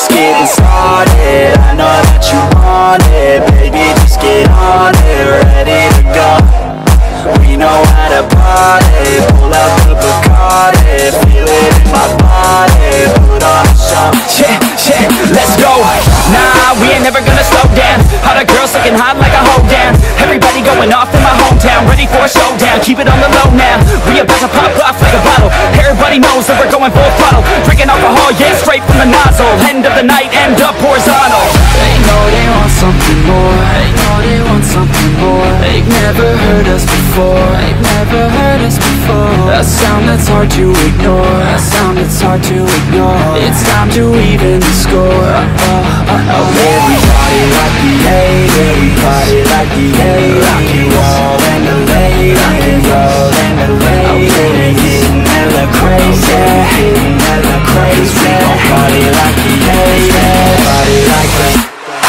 just getting started. I know that you want it, baby, just get on it. Ready to go, we know how to party. Pull out the Bacardi, feel it in my body. Put on a show, yeah, let's go. Nah, we ain't never gonna slow down. All the girls looking hot like a hoe down. Everybody going off in my hometown, ready for a showdown. Keep it on the low now, we about to pop off like a bottle. Everybody knows that we're going full throttle. Drinking alcohol, yeah, straight from the nozzle. End of the night, end up horizontal. They know they want something more. They know they want something more. They've never heard us before. They've never heard us before. A sound that's hard to ignore. A sound that's hard to ignore. It's time to even the score. Everybody like the 80s, we party like the 80s. Rock and roll and the late, rock and roll and the late. Getting hella crazy, getting hella crazy. We gon' party like the 80s, party like the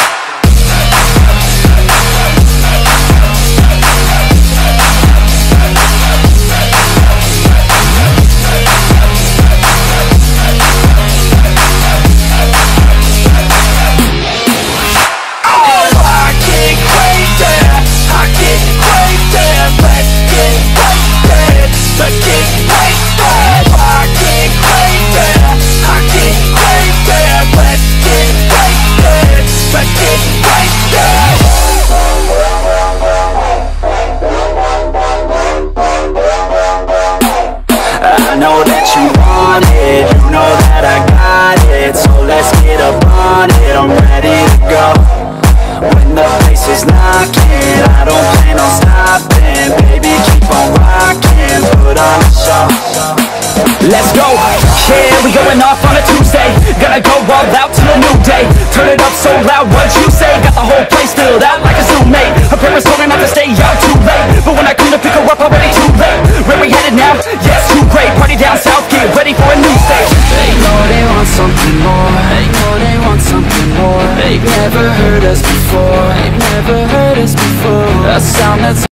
I know that you want it, you know that I got it. So let's get up on it, I'm ready to go. When the place is knocking, I don't plan on stopping. Baby, keep on rocking, put on a show. Let's go, yeah, we going off on a Tuesday. Gonna go all out till a new day. Turn it up so loud, what'd you say? Got the whole place filled out like a zoo, mate. Her parents told her not to stay out too late, but when I come to pick her up, already too late. Where we headed now? Yes, too great. Party down south, get ready for a new stage. They know they want something more. They know they want something more. They've never heard us before. They've never heard us before. A sound that's